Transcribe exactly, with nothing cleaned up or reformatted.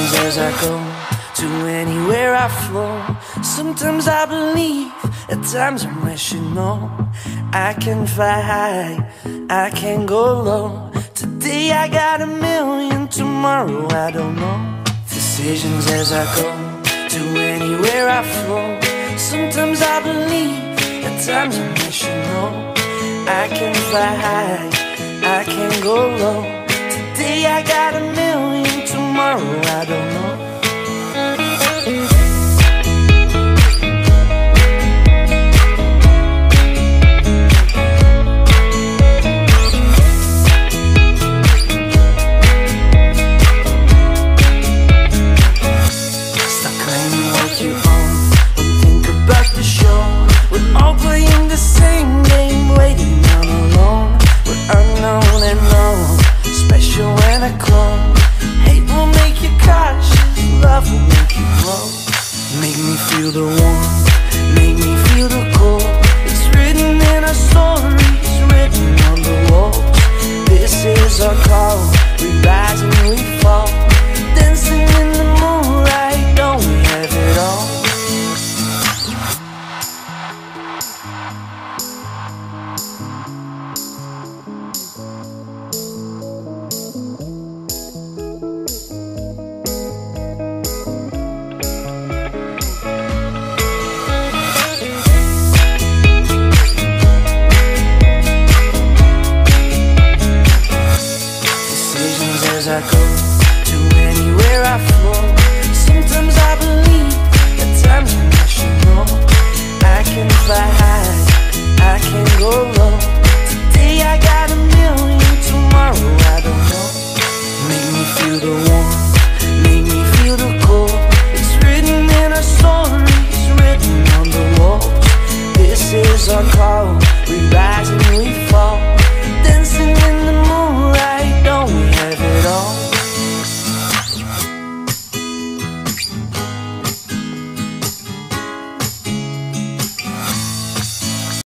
Decisions as I go, to anywhere I flow. Sometimes I believe, at times I'm wishing no. I can fly high, I can go low. Today I got a million, tomorrow I don't know. Decisions as I go, to anywhere I flow. Sometimes I believe, at times I'm wishing no. I can fly high, I can go low. Today I got a million, tomorrow I don't know. Stop claiming what you own, don't think about the show. We're all playing the same game, waiting on alone. We're unknown and known, special when I clone. Hate will make you cautious, love will make you grow. Make me feel the warmth, make me feel the cold. It's written in our stories, written on the walls. This is our call, we rise and we fall. Dancing in the moonlight, don't we have it all? As I go, to anywhere I flow. Sometimes I believe, at times I'm wishing no. I can fly high, I can go low. Today I got a million, tomorrow I don't know. Make me feel the warmth,